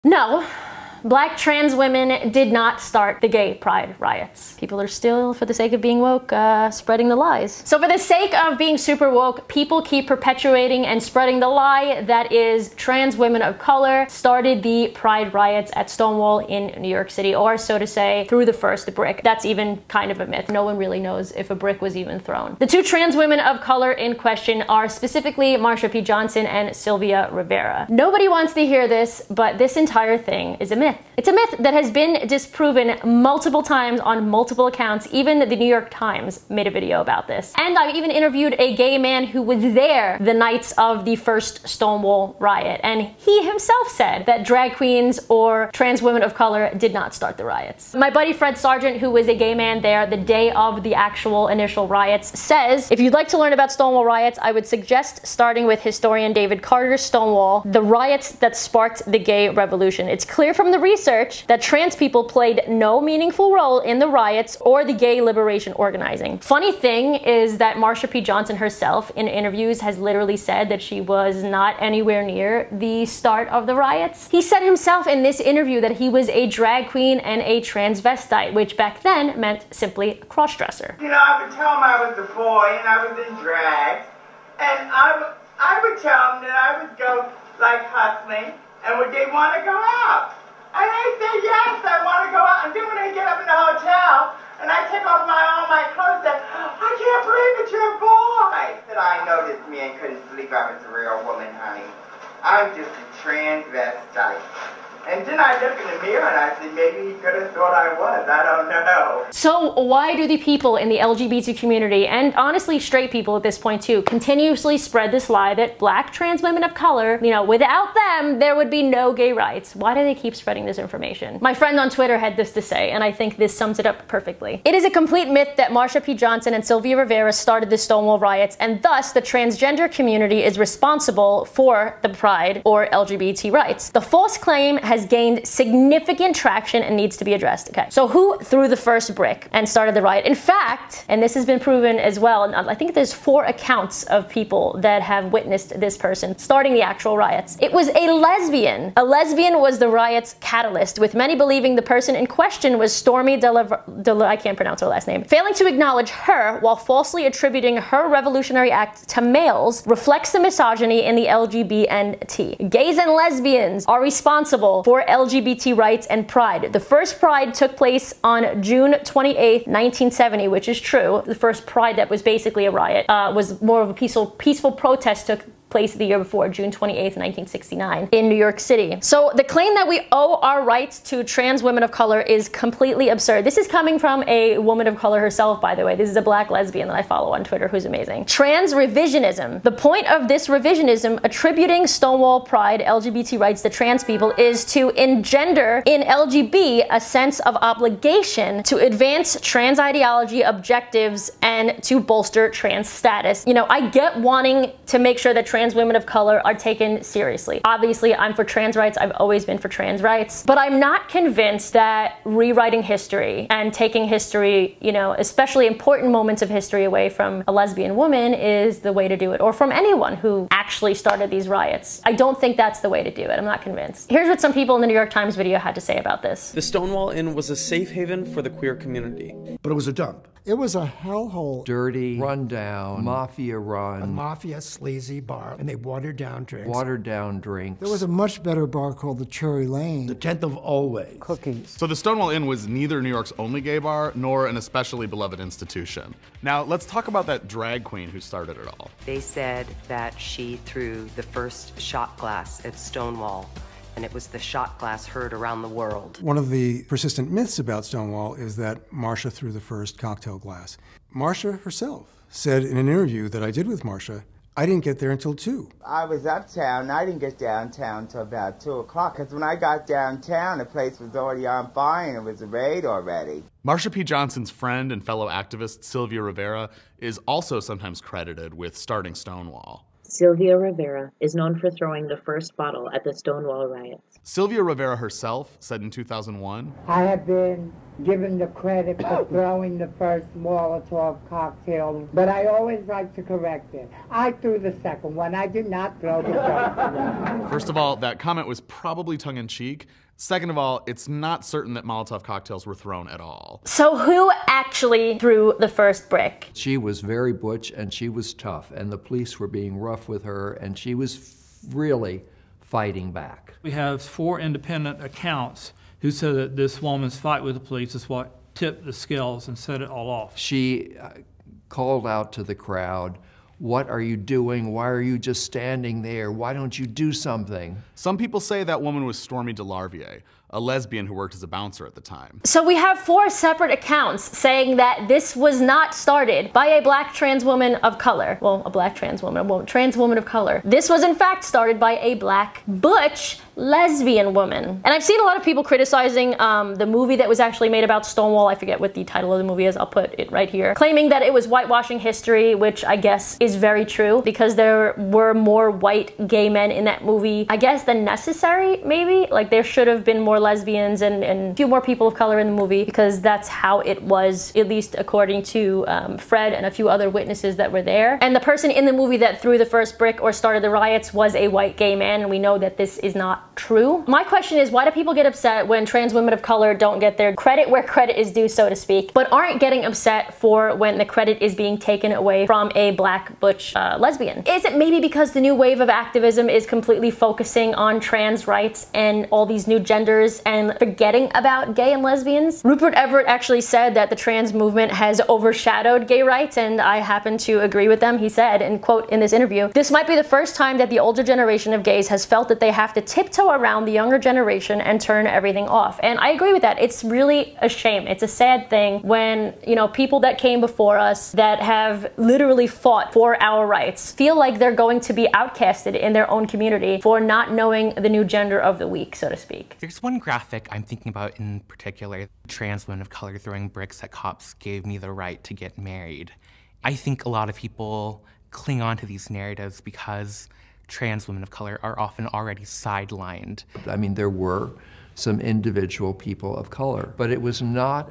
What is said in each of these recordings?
No. Black trans women did not start the gay pride riots. People are still, for the sake of being woke, spreading the lies. So for the sake of being super woke, people keep perpetuating and spreading the lie that is trans women of color started the pride riots at Stonewall in New York City, or so to say, threw the first brick. That's even kind of a myth. No one really knows if a brick was even thrown. The two trans women of color in question are specifically Marsha P. Johnson and Sylvia Rivera. Nobody wants to hear this, but this entire thing is a myth. It's a myth that has been disproven multiple times on multiple accounts. Even the New York Times made a video about this. And I've even interviewed a gay man who was there the nights of the first Stonewall riot. And he himself said that drag queens or trans women of color did not start the riots. My buddy Fred Sargent, who was a gay man there the day of the actual initial riots, says, if you'd like to learn about Stonewall riots, I would suggest starting with historian David Carter's Stonewall, the riots that sparked the gay revolution. It's clear from the research that trans people played no meaningful role in the riots or the gay liberation organizing. Funny thing is that Marsha P. Johnson herself in interviews has literally said that she was not anywhere near the start of the riots. He said himself in this interview that he was a drag queen and a transvestite, which back then meant simply a crossdresser. You know, I would tell him I was a boy and I was in drag, and I would tell him that I would go like hustling, and would they want to go out? And they say, yes, I want to go out. And then when they get up in the hotel, and I take off all my clothes, and I can't believe it's your boy. That I know this man couldn't sleep. I was a real woman, honey. I'm just a transvestite. And then I look in the mirror and I said, maybe he could have thought I was. I don't know. So why do the people in the LGBT community, and honestly straight people at this point too, continuously spread this lie that black trans women of color, you know, without them, there would be no gay rights? Why do they keep spreading this information? My friend on Twitter had this to say, and I think this sums it up perfectly. It is a complete myth that Marsha P. Johnson and Sylvia Rivera started the Stonewall riots, and thus the transgender community is responsible for the pride or LGBT rights. The false claim has gained significant traction and needs to be addressed. Okay, so who threw the first brick and started the riot? In fact, and this has been proven as well, and I think there's 4 accounts of people that have witnessed this person starting the actual riots. It was a lesbian. A lesbian was the riot's catalyst, with many believing the person in question was Stormy I can't pronounce her last name. Failing to acknowledge her while falsely attributing her revolutionary act to males reflects the misogyny in the LGBT. Gays and lesbians are responsible for LGBT rights and pride. The first pride took place on June 28th, 1970, which is true. The first pride that was basically a riot was more of a peaceful protest took place the year before, June 28th, 1969, in New York City. So the claim that we owe our rights to trans women of color is completely absurd. This is coming from a woman of color herself, by the way. This is a black lesbian that I follow on Twitter who's amazing. Trans revisionism. The point of this revisionism, attributing Stonewall pride, LGBT rights to trans people, is to engender in LGB a sense of obligation to advance trans ideology, objectives, and to bolster trans status. You know, I get wanting to make sure that trans women of color are taken seriously. Obviously, I'm for trans rights. I've always been for trans rights. But I'm not convinced that rewriting history and taking history, you know, especially important moments of history away from a lesbian woman is the way to do it, or from anyone who actually started these riots. I don't think that's the way to do it. I'm not convinced. Here's what some people in the New York Times video had to say about this. The Stonewall Inn was a safe haven for the queer community. But it was a dump. It was a hellhole. Dirty, rundown, mafia run. A mafia sleazy bar, and they watered down drinks. Watered down drinks. There was a much better bar called the Cherry Lane. The 10th of always. Cookies. So the Stonewall Inn was neither New York's only gay bar, nor an especially beloved institution. Now, let's talk about that drag queen who started it all. They said that she threw the first shot glass at Stonewall, and it was the shot glass heard around the world. One of the persistent myths about Stonewall is that Marsha threw the first cocktail glass. Marsha herself said in an interview that I did with Marsha, I didn't get there until 2. I was uptown. I didn't get downtown till about 2 o'clock, because when I got downtown, the place was already on fire and it was a raid already. Marsha P. Johnson's friend and fellow activist Sylvia Rivera is also sometimes credited with starting Stonewall. Sylvia Rivera is known for throwing the first bottle at the Stonewall riots. Sylvia Rivera herself said in 2001, I have been given the credit for throwing the first Molotov cocktail, but I always like to correct it. I threw the second one. I did not throw the first one. First of all, that comment was probably tongue-in-cheek. Second of all, it's not certain that Molotov cocktails were thrown at all. So who actually threw the first brick? She was very butch and she was tough, and the police were being rough with her, and she was really fighting back. We have 4 independent accounts who said that this woman's fight with the police is what tipped the scales and set it all off. She called out to the crowd, "What are you doing? Why are you just standing there? Why don't you do something?" Some people say that woman was Stormy DeLarvier, a lesbian who worked as a bouncer at the time. So we have 4 separate accounts saying that this was not started by a black trans woman of color. Well, a black trans woman, a trans woman of color. This was in fact started by a black butch lesbian woman. And I've seen a lot of people criticizing the movie that was actually made about Stonewall. I forget what the title of the movie is. I'll put it right here. Claiming that it was whitewashing history, which I guess is very true because there were more white gay men in that movie, I guess, than necessary, maybe. Like there should have been more lesbians and a few more people of color in the movie because that's how it was, at least according to Fred and a few other witnesses that were there. And the person in the movie that threw the first brick or started the riots was a white gay man, and we know that this is not true. My question is, why do people get upset when trans women of color don't get their credit where credit is due, so to speak, but aren't getting upset for when the credit is being taken away from a black butch lesbian? Is it maybe because the new wave of activism is completely focusing on trans rights and all these new genders and forgetting about gay and lesbians? Rupert Everett actually said that the trans movement has overshadowed gay rights, and I happen to agree with them. He said, and quote in this interview, "This might be the first time that the older generation of gays has felt that they have to tiptoe around the younger generation and turn everything off." And I agree with that. It's really a shame. It's a sad thing when, you know, people that came before us that have literally fought for our rights feel like they're going to be outcasted in their own community for not knowing the new gender of the week, so to speak. There's one graphic I'm thinking about in particular. Trans women of color throwing bricks at cops gave me the right to get married. I think a lot of people cling on to these narratives because trans women of color are often already sidelined. I mean, there were some individual people of color, but it was not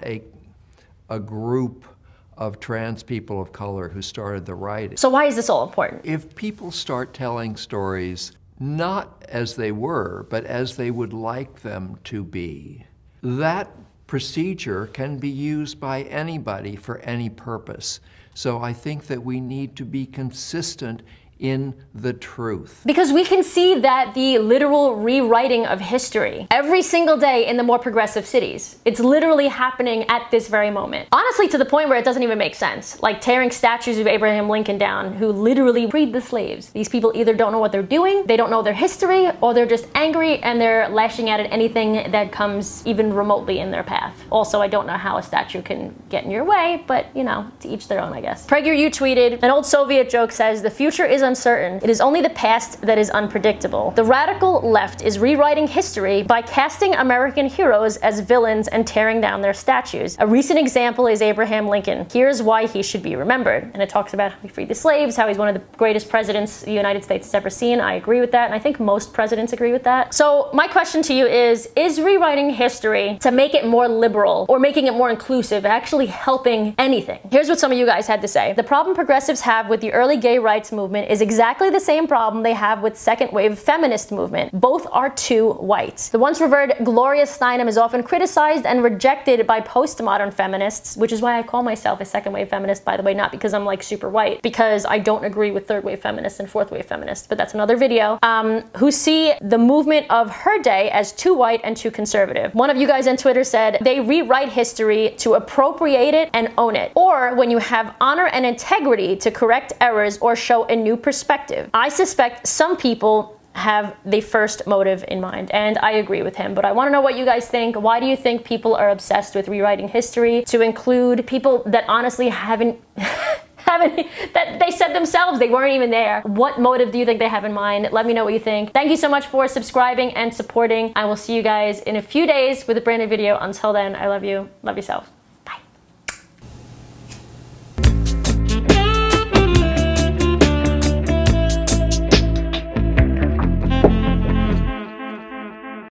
a group of trans people of color who started the riot. So why is this all important? If people start telling stories not as they were, but as they would like them to be, that procedure can be used by anybody for any purpose. So I think that we need to be consistent in the truth. Because we can see that the literal rewriting of history every single day in the more progressive cities. It's literally happening at this very moment. Honestly, to the point where it doesn't even make sense. Like tearing statues of Abraham Lincoln down, who literally freed the slaves. These people either don't know what they're doing, they don't know their history, or they're just angry and they're lashing out at anything that comes even remotely in their path. Also, I don't know how a statue can get in your way, but you know, to each their own, I guess. PragerU tweeted, "An old Soviet joke says, the future is uncertain. It is only the past that is unpredictable. The radical left is rewriting history by casting American heroes as villains and tearing down their statues. A recent example is Abraham Lincoln. Here's why he should be remembered." And it talks about how he freed the slaves, how he's one of the greatest presidents the United States has ever seen. I agree with that, and I think most presidents agree with that. So my question to you is rewriting history to make it more liberal or making it more inclusive actually helping anything? Here's what some of you guys had to say. "The problem progressives have with the early gay rights movement is exactly the same problem they have with second wave feminist movement. Both are too white. The once revered Gloria Steinem is often criticized and rejected by postmodern feminists," which is why I call myself a second wave feminist, by the way, not because I'm like super white, because I don't agree with third wave feminists and fourth wave feminists, but that's another video, who see the movement of her day as too white and too conservative. One of you guys on Twitter said, "They rewrite history to appropriate it and own it, or when you have honor and integrity to correct errors or show a new perspective." I suspect some people have the first motive in mind, and I agree with him, but I want to know what you guys think. Why do you think people are obsessed with rewriting history to include people that honestly haven't that they said themselves they weren't even there? What motive do you think they have in mind? Let me know what you think. Thank you so much for subscribing and supporting. I will see you guys in a few days with a brand new video. Until then, I love you. Love yourself.